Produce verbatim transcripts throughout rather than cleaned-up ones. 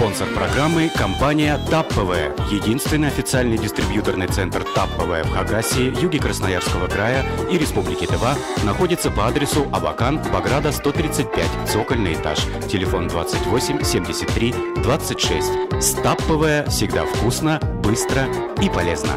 Спонсор программы – компания ТАП-ПВ. Единственный официальный дистрибьюторный центр ТАП-ПВ в Хакасии, юге Красноярского края и Республики Тыва находится по адресу Абакан, Баграта, сто тридцать пять, цокольный этаж. Телефон двадцать восемь семьдесят три двадцать шесть. С ТАП-ПВ всегда вкусно, быстро и полезно.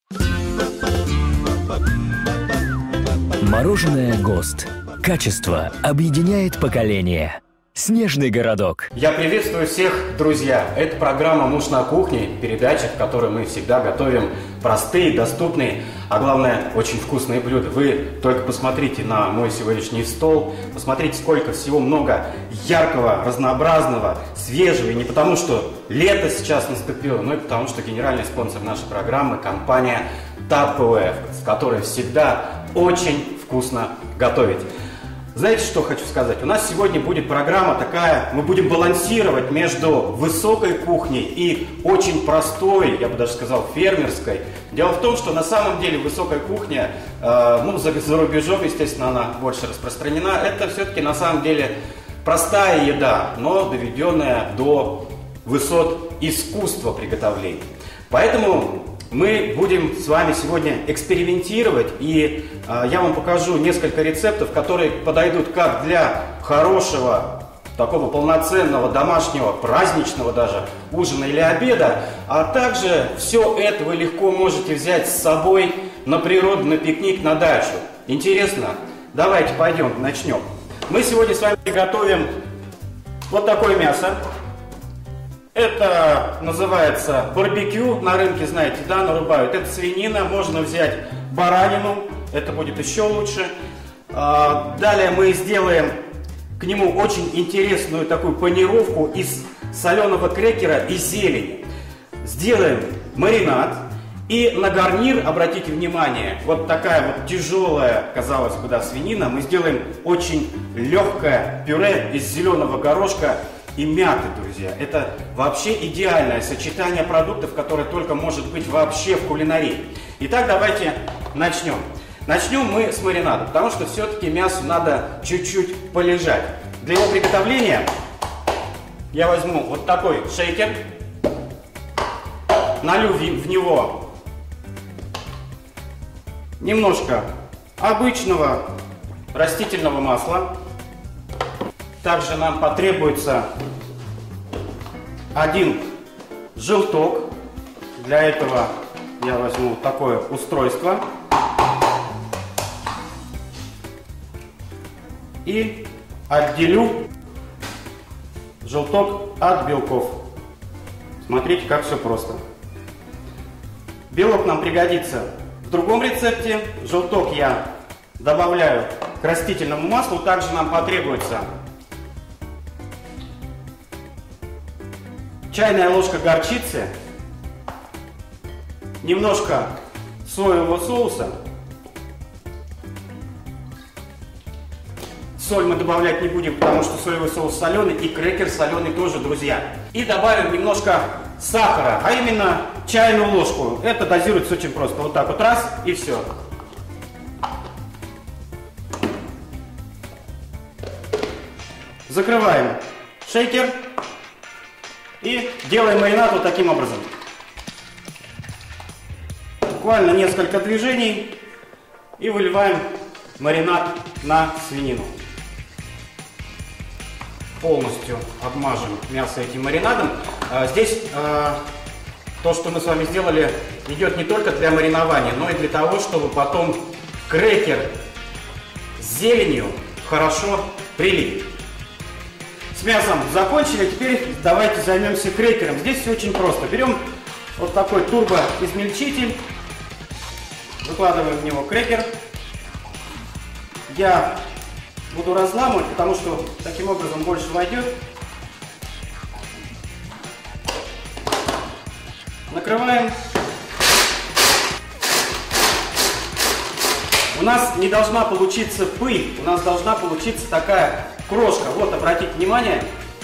Мороженое ГОСТ. Качество объединяет поколения. Снежный городок. Я приветствую всех, друзья. Это программа «Муж на кухне», передача, в которой мы всегда готовим простые, доступные, а главное, очень вкусные блюда. Вы только посмотрите на мой сегодняшний стол, посмотрите, сколько всего много яркого, разнообразного, свежего. И не потому, что лето сейчас наступило, но и потому, что генеральный спонсор нашей программы – компания ТАП-ПВ, с которой всегда очень вкусно готовить. Знаете, что хочу сказать? У нас сегодня будет программа такая, мы будем балансировать между высокой кухней и очень простой, я бы даже сказал, фермерской. Дело в том, что на самом деле высокая кухня, э, ну, за, за рубежом, естественно, она больше распространена, это все-таки на самом деле простая еда, но доведенная до высот искусства приготовления. Поэтому мы будем с вами сегодня экспериментировать, и э, я вам покажу несколько рецептов, которые подойдут как для хорошего, такого полноценного, домашнего, праздничного даже ужина или обеда, а также все это вы легко можете взять с собой на природу, на пикник, на дачу. Интересно? Давайте пойдем, начнем. Мы сегодня с вами готовим вот такое мясо. Это называется барбекю, на рынке, знаете, да, нарубают. Это свинина, можно взять баранину, это будет еще лучше. Далее мы сделаем к нему очень интересную такую панировку из соленого крекера и зелени. Сделаем маринад. И на гарнир, обратите внимание, вот такая вот тяжелая, казалось бы, да, свинина. Мы сделаем очень легкое пюре из зеленого горошка и мяты, друзья. Это вообще идеальное сочетание продуктов, которое только может быть вообще в кулинарии. Итак, давайте начнем. Начнем мы с маринада, потому что все-таки мясу надо чуть-чуть полежать. Для его приготовления я возьму вот такой шейкер, налью в него немножко обычного растительного масла. Также нам потребуется один желток. Для этого я возьму такое устройство. И отделю желток от белков. Смотрите, как все просто. Белок нам пригодится в другом рецепте. Желток я добавляю к растительному маслу. Также нам потребуется чайная ложка горчицы, немножко соевого соуса. Соль мы добавлять не будем, потому что соевый соус соленый и крекер соленый тоже, друзья. И добавим немножко сахара, а именно чайную ложку. Это дозируется очень просто. Вот так вот раз и все. Закрываем шейкер. И делаем маринад вот таким образом. Буквально несколько движений. И выливаем маринад на свинину. Полностью обмажем мясо этим маринадом. Здесь то, что мы с вами сделали, идет не только для маринования, но и для того, чтобы потом крекер с зеленью хорошо прилип. С мясом закончили, теперь давайте займемся крекером. Здесь все очень просто. Берем вот такой турбоизмельчитель, выкладываем в него крекер. Я буду разламывать, потому что таким образом больше войдет. Накрываем. У нас не должна получиться пыль, у нас должна получиться такая крошка. Вот, обратите внимание.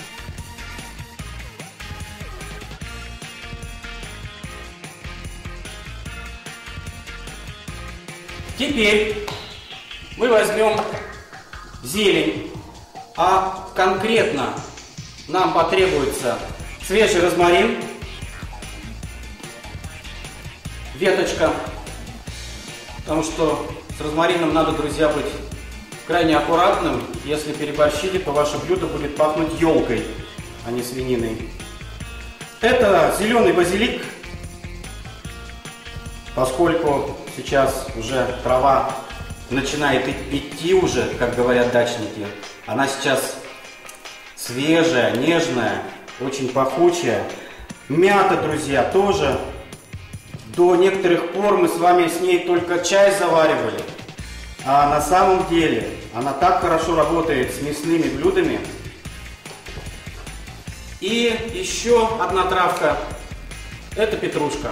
Теперь мы возьмем зелень, а конкретно нам потребуется свежий розмарин, веточка, потому что с розмарином надо, друзья, быть крайне аккуратным. Если переборщили, то ваше блюдо будет пахнуть елкой, а не свининой. Это зеленый базилик, поскольку сейчас уже трава начинает идти уже, как говорят дачники. Она сейчас свежая, нежная, очень пахучая. Мята, друзья, тоже. До некоторых пор мы с вами с ней только чай заваривали. А на самом деле она так хорошо работает с мясными блюдами. И еще одна травка. Это петрушка.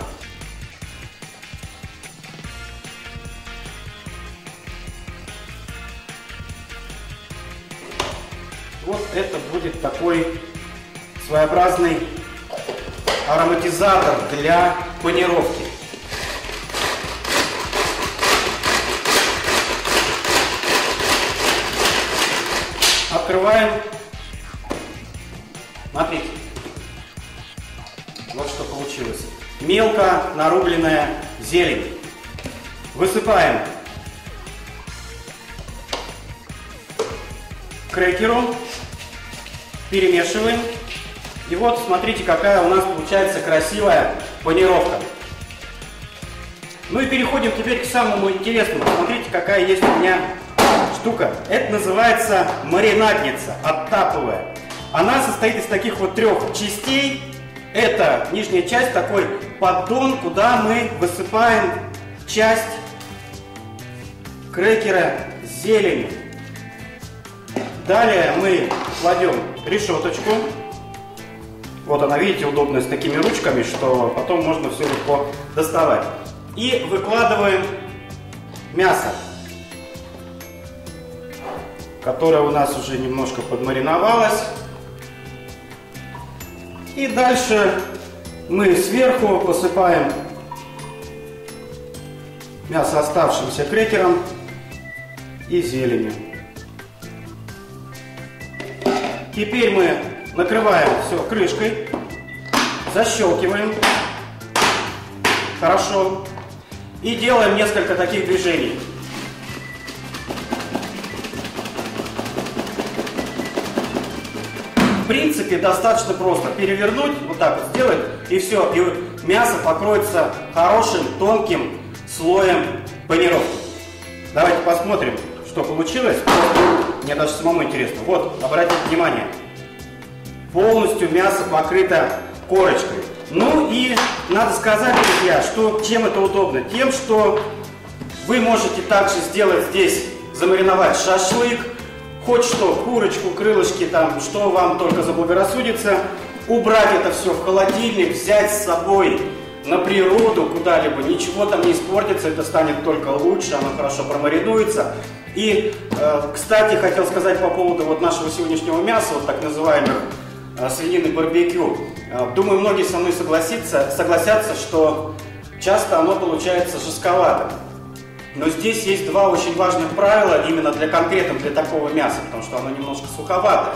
Вот это будет такой своеобразный ароматизатор для панировки. Открываем. Смотрите. Вот что получилось. Мелко нарубленная зелень. Высыпаем к крекеру. Перемешиваем. И вот смотрите, какая у нас получается красивая панировка. Ну и переходим теперь к самому интересному. Смотрите, какая есть у меня штука. Это называется маринадница оттаповая. Она состоит из таких вот трех частей. Это нижняя часть, такой поддон, куда мы высыпаем часть крекера с зеленью. Далее мы кладем решеточку. Вот она, видите, удобная, с такими ручками, что потом можно все легко доставать. И выкладываем мясо, которое у нас уже немножко подмариновалось. И дальше мы сверху посыпаем мясо оставшимся крекером и зеленью. Теперь мы накрываем все крышкой, защелкиваем хорошо и делаем несколько таких движений. В принципе, достаточно просто перевернуть, вот так вот сделать, и все, и мясо покроется хорошим тонким слоем панировки. Давайте посмотрим, что получилось. Мне даже самому интересно. Вот, обратите внимание. Полностью мясо покрыто корочкой. Ну и надо сказать, друзья, что чем это удобно? Тем, что вы можете также сделать здесь, замариновать шашлык, хоть что, курочку, крылышки, там, что вам только заблагорассудится, убрать это все в холодильник, взять с собой на природу куда-либо, ничего там не испортится, это станет только лучше, оно хорошо промаринуется. И, э, кстати, хотел сказать по поводу вот нашего сегодняшнего мяса, вот так называемых э, свинины барбекю. Э, думаю, многие со мной согласятся, согласятся, что часто оно получается жестковато. Но здесь есть два очень важных правила именно для конкретно для такого мяса, потому что оно немножко суховатое.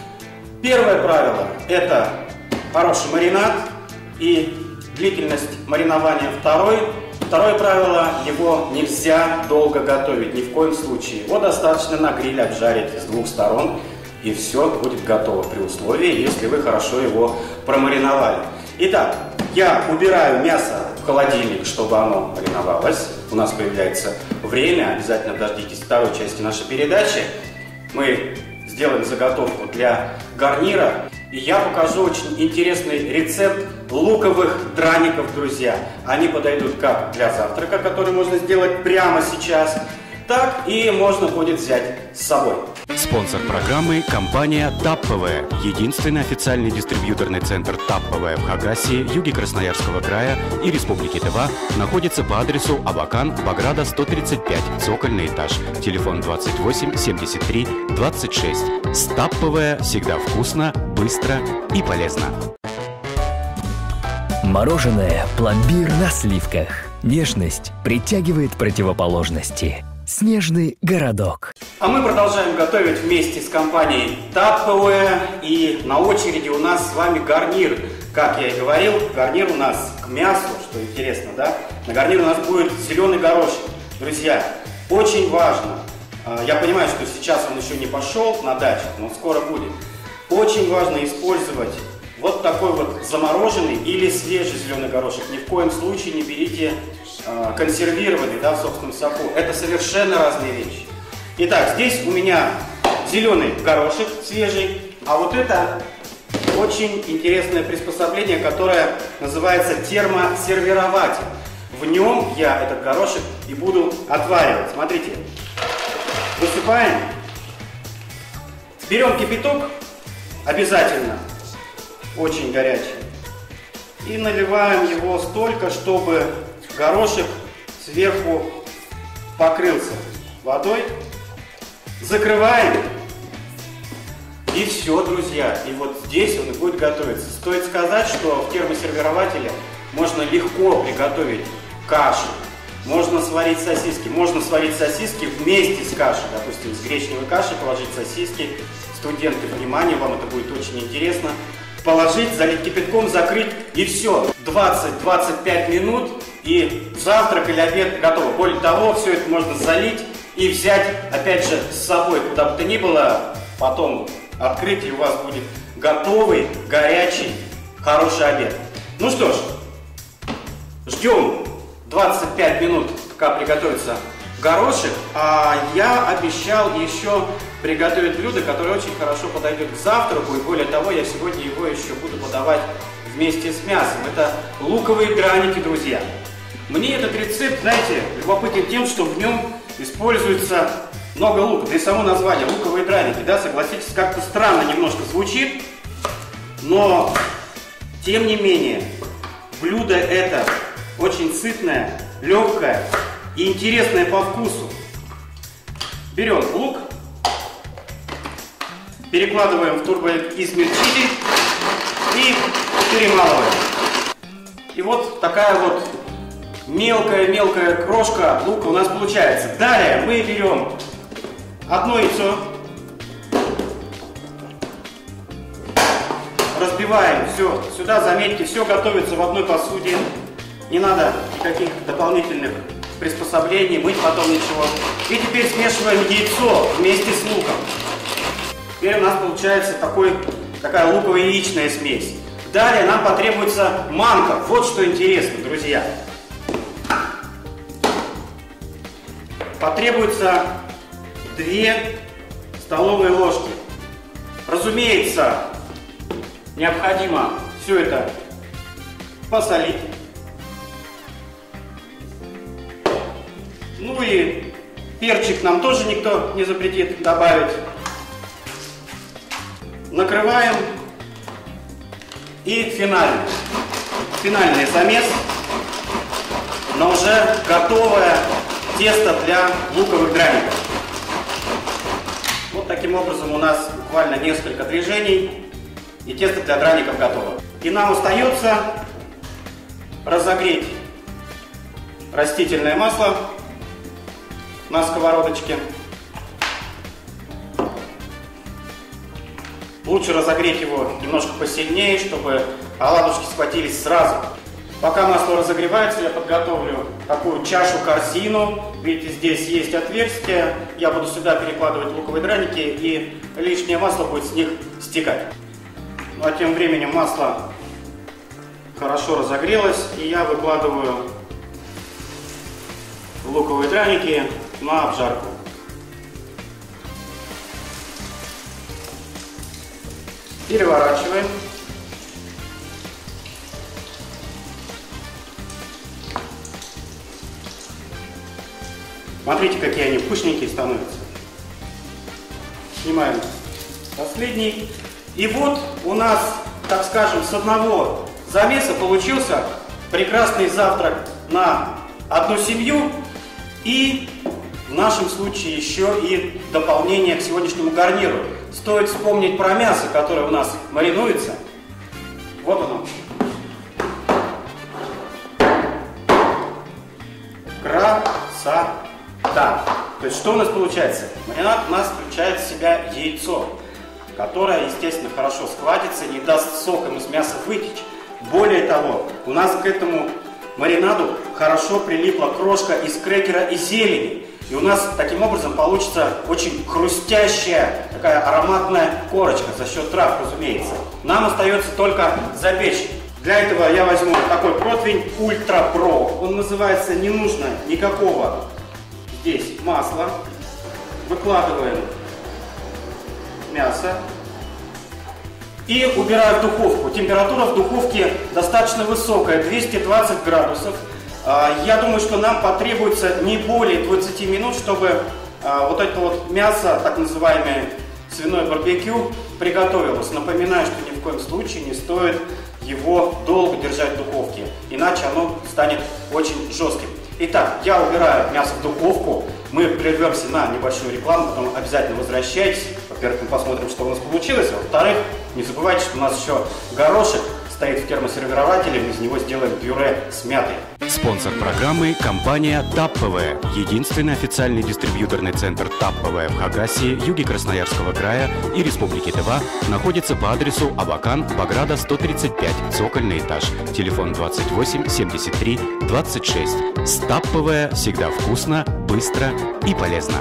Первое правило – это хороший маринад и длительность маринования. Второй, второе правило – его нельзя долго готовить, ни в коем случае. Его достаточно на гриле обжарить с двух сторон, и все будет готово при условии, если вы хорошо его промариновали. Итак, я убираю мясо в холодильник, чтобы оно мариновалось. У нас появляется время, обязательно дождитесь второй части нашей передачи. Мы сделаем заготовку для гарнира. И я покажу очень интересный рецепт луковых драников, друзья. Они подойдут как для завтрака, который можно сделать прямо сейчас, так и можно будет взять с собой. Спонсор программы – компания ТАППВ, единственный официальный дистрибьюторный центр ТАППВ в Хакасии, юге Красноярского края и Республики Тыва, находится по адресу Абакан, Баграда, сто тридцать пять, цокольный этаж, телефон двадцать восемь семьдесят три двадцать шесть. С ТАППВ всегда вкусно, быстро и полезно. Мороженое «Пломбир» на сливках. Нежность притягивает противоположности. Снежный городок. А мы продолжаем готовить вместе с компанией Tappewe. И на очереди у нас с вами гарнир. Как я и говорил, гарнир у нас к мясу, что интересно, да? На гарнир у нас будет зеленый горошек. Друзья, очень важно. Я понимаю, что сейчас он еще не пошел на дачу, но скоро будет. Очень важно использовать вот такой вот замороженный или свежий зеленый горошек. Ни в коем случае не берите э, консервированный, да, в собственном соку. Это совершенно разные вещи. Итак, здесь у меня зеленый горошек свежий, а вот это очень интересное приспособление, которое называется термосервирователь. В нем я этот горошек и буду отваривать. Смотрите, высыпаем, берем кипяток, обязательно очень горячий, и наливаем его столько, чтобы горошек сверху покрылся водой. Закрываем, и все, друзья. И вот здесь он и будет готовиться. Стоит сказать, что в термосервирователе можно легко приготовить кашу, можно сварить сосиски. Можно сварить сосиски вместе с кашей, допустим, с гречневой кашей положить сосиски. Студенты, внимание, вам это будет очень интересно. Положить, залить кипятком, закрыть, и все. двадцать-двадцать пять минут, и завтрак или обед готово. Более того, все это можно залить и взять, опять же, с собой, куда бы то ни было, потом открыть, и у вас будет готовый, горячий, хороший обед. Ну что ж, ждем двадцать пять минут, пока приготовится горошек, а я обещал еще приготовить блюдо, которое очень хорошо подойдет к завтраку, и более того, я сегодня его еще буду подавать вместе с мясом. Это луковые драники, друзья. Мне этот рецепт, знаете, любопытен тем, что в нем используется много лука. Да и само название луковые драники, да, согласитесь, как-то странно немножко звучит, но тем не менее блюдо это очень сытное, легкое и интересное по вкусу. Берем лук, перекладываем в турбоизмельчитель и перемалываем. И вот такая вот мелкая-мелкая крошка лука у нас получается. Далее мы берем одно яйцо, разбиваем все сюда. Заметьте, все готовится в одной посуде. Не надо никаких дополнительных приспособлений, мыть потом ничего. И теперь смешиваем яйцо вместе с луком. Теперь у нас получается такой, такая луково-яичная смесь. Далее нам потребуется манка. Вот что интересно, друзья. Потребуется две столовые ложки. Разумеется, необходимо все это посолить. Ну и перчик нам тоже никто не запретит добавить. Накрываем. И финальный, финальный замес на уже готовое тесто для луковых драников. Вот таким образом у нас буквально несколько движений, и тесто для драников готово. И нам остается разогреть растительное масло на сковородочке. Лучше разогреть его немножко посильнее, чтобы оладушки схватились сразу. Пока масло разогревается, я подготовлю такую чашу-корзину. Видите, здесь есть отверстие. Я буду сюда перекладывать луковые драники, и лишнее масло будет с них стекать. Ну а тем временем масло хорошо разогрелось, и я выкладываю луковые драники на обжарку. Переворачиваем. Смотрите, какие они вкусненькие становятся. Снимаем последний. И вот у нас, так скажем, с одного замеса получился прекрасный завтрак на одну семью. И в нашем случае еще и дополнение к сегодняшнему гарниру. Стоит вспомнить про мясо, которое у нас маринуется. Вот оно. Красота. То есть что у нас получается? Маринад у нас включает в себя яйцо, которое, естественно, хорошо схватится, не даст соком из мяса вытечь. Более того, у нас к этому маринаду хорошо прилипла крошка из крекера и зелени. И у нас таким образом получится очень хрустящая, такая ароматная корочка за счет трав, разумеется. Нам остается только запечь. Для этого я возьму такой противень Ультра Про. Он называется, не нужно никакого здесь масла. Выкладываем мясо и убираю в духовку. Температура в духовке достаточно высокая, двести двадцать градусов. Я думаю, что нам потребуется не более двадцати минут, чтобы вот это вот мясо, так называемое свиное барбекю, приготовилось. Напоминаю, что ни в коем случае не стоит его долго держать в духовке, иначе оно станет очень жестким. Итак, я убираю мясо в духовку. Мы прервемся на небольшую рекламу, потом обязательно возвращайтесь. Во-первых, мы посмотрим, что у нас получилось. А во-вторых, не забывайте, что у нас еще горошек стоит в термосервирователе, мы из него сделаем пюре с мятой. Спонсор программы – компания ТАППВ. Единственный официальный дистрибьюторный центр ТАППВ в Хакасии, юге Красноярского края и Республики Тыва находится по адресу Абакан, Баграда, сто тридцать пять, цокольный этаж. Телефон двадцать восемь семьдесят три двадцать шесть. С ТАППВ всегда вкусно, быстро и полезно.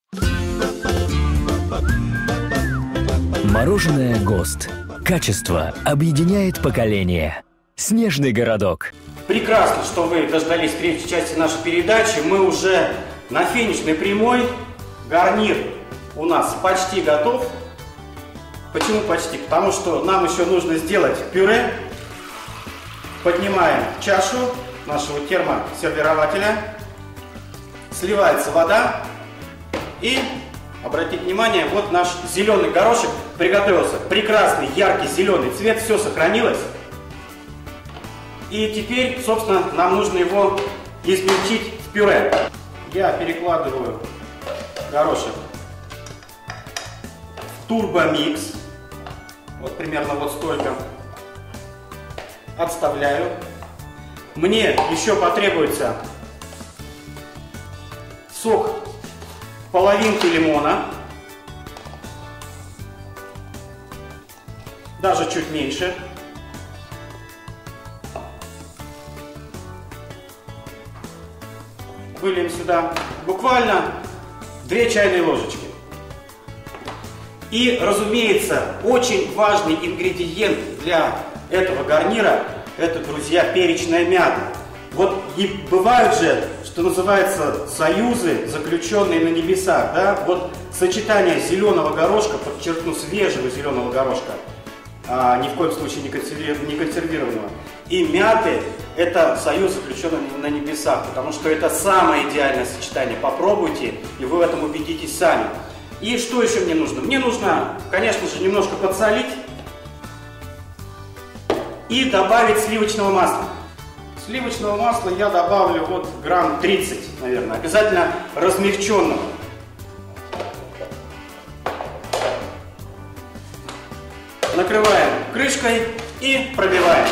Мороженое ГОСТ. Качество объединяет поколения. Снежный городок. Прекрасно, что вы дождались третьей части нашей передачи. Мы уже на финишной прямой. Гарнир у нас почти готов. Почему почти? Потому что нам еще нужно сделать пюре. Поднимаем чашу нашего термосервирователя. Сливается вода. И, обратите внимание, вот наш зеленый горошек приготовился. Прекрасный, яркий зеленый цвет. Все сохранилось. И теперь, собственно, нам нужно его измельчить в пюре. Я перекладываю горошек в турбомикс. Вот примерно вот столько. Отставляю. Мне еще потребуется сок половинки лимона. Даже чуть меньше. Выльем сюда буквально две чайные ложечки. И, разумеется, очень важный ингредиент для этого гарнира – это, друзья, перечная мята. Вот и бывают же, что называется, союзы, заключенные на небесах, да? Вот сочетание зеленого горошка, подчеркну, свежего зеленого горошка, а, ни в коем случае не, консерви... не консервированного, и мяты – это союз, заключенный на небесах, потому что это самое идеальное сочетание. Попробуйте, и вы в этом убедитесь сами. И что еще мне нужно? Мне нужно, конечно же, немножко подсолить и добавить сливочного масла. Сливочного масла я добавлю вот грамм тридцать, наверное, обязательно размягченного. Накрываем крышкой и пробиваем.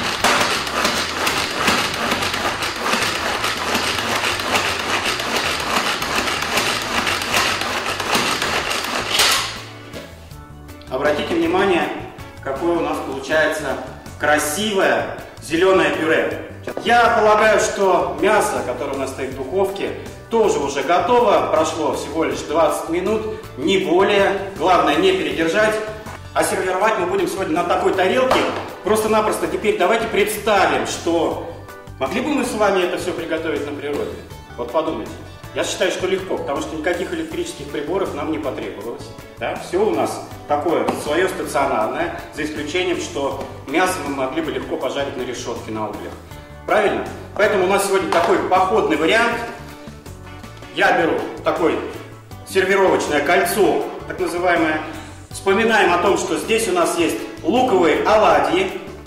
Обратите внимание, какое у нас получается красивое зеленое пюре. Я полагаю, что мясо, которое у нас стоит в духовке, тоже уже готово. Прошло всего лишь двадцать минут, не более. Главное не передержать. А сервировать мы будем сегодня на такой тарелке. Просто-напросто теперь давайте представим, что могли бы мы с вами это все приготовить на природе? Вот подумайте. Я считаю, что легко, потому что никаких электрических приборов нам не потребовалось. Да? Все у нас такое свое стационарное, за исключением, что мясо мы могли бы легко пожарить на решетке на углях. Правильно? Поэтому у нас сегодня такой походный вариант. Я беру такое сервировочное кольцо, так называемое. Вспоминаем о том, что здесь у нас есть луковые оладьи.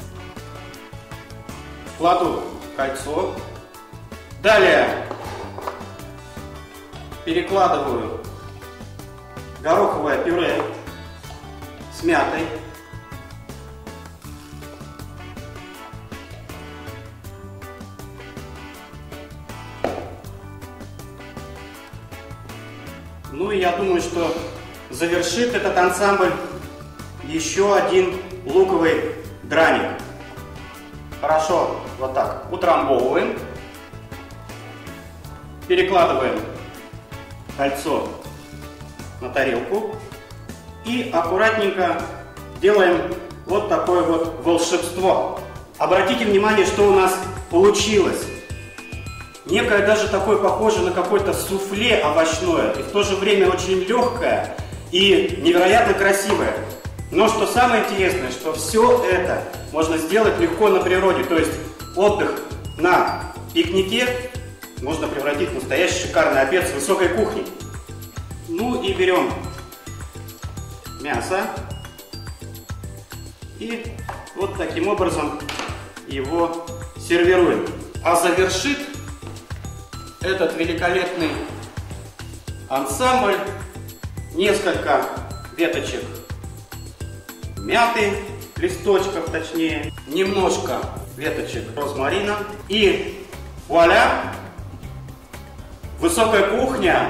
Кладу кольцо. Далее перекладываю гороховое пюре с мятой. Ну и я думаю, что завершит этот ансамбль еще один луковый драник. Хорошо, вот так утрамбовываем, перекладываем кольцо на тарелку и аккуратненько делаем вот такое вот волшебство. Обратите внимание, что у нас получилось. Некое даже такое похоже на какое-то суфле овощное, и в то же время очень легкое и невероятно красивое. Но что самое интересное, что все это можно сделать легко на природе, то есть отдых на пикнике можно превратить в настоящий шикарный обед с высокой кухни. Ну и берем мясо и вот таким образом его сервируем. А завершит этот великолепный ансамбль несколько веточек мяты, листочков точнее, немножко веточек розмарина и вуаля! Высокая кухня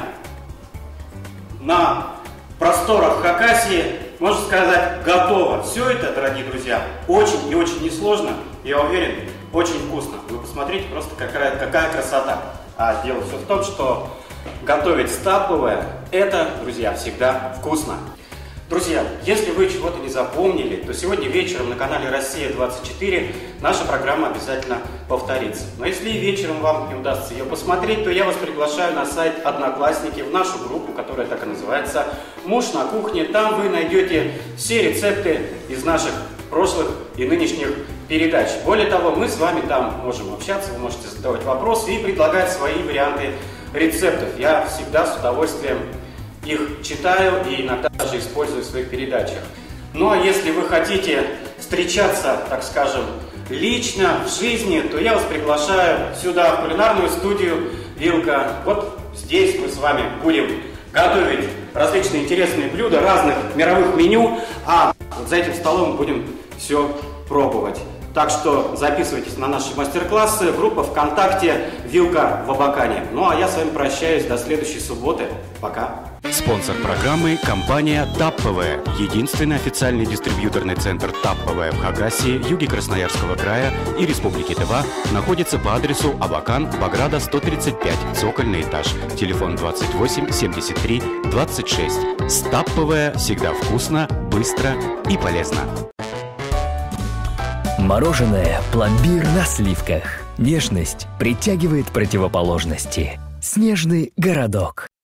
на просторах Хакасии, можно сказать, готова. Все это, дорогие друзья, очень и очень несложно, я уверен, очень вкусно. Вы посмотрите просто, какая, какая красота. А дело все в том, что готовить стаповое – это, друзья, всегда вкусно. Друзья, если вы чего-то не запомнили, то сегодня вечером на канале Россия двадцать четыре наша программа обязательно повторится. Но если вечером вам не удастся ее посмотреть, то я вас приглашаю на сайт Одноклассники, в нашу группу, которая так и называется «Муж на кухне». Там вы найдете все рецепты из наших прошлых и нынешних передач. Более того, мы с вами там можем общаться, вы можете задавать вопросы и предлагать свои варианты рецептов. Я всегда с удовольствием их читаю и иногда даже использую в своих передачах. Ну а если вы хотите встречаться, так скажем, лично, в жизни, то я вас приглашаю сюда, в кулинарную студию «Вилка». Вот здесь мы с вами будем готовить различные интересные блюда разных мировых меню, а вот за этим столом мы будем все пробовать. Так что записывайтесь на наши мастер-классы, группа ВКонтакте «Вилка в Абакане». Ну а я с вами прощаюсь до следующей субботы. Пока. Спонсор программы – компания ТАППВ, единственный официальный дистрибьюторный центр ТАППВ в Хагасии, юге Красноярского края и Республики Тыва, находится по адресу Абакан, Баграда, сто тридцать пять, цокольный этаж, телефон двадцать восемь семьдесят три двадцать шесть. С ТАППВ всегда вкусно, быстро и полезно. Мороженое «Пломбир» на сливках. Нежность притягивает противоположности. Снежный городок.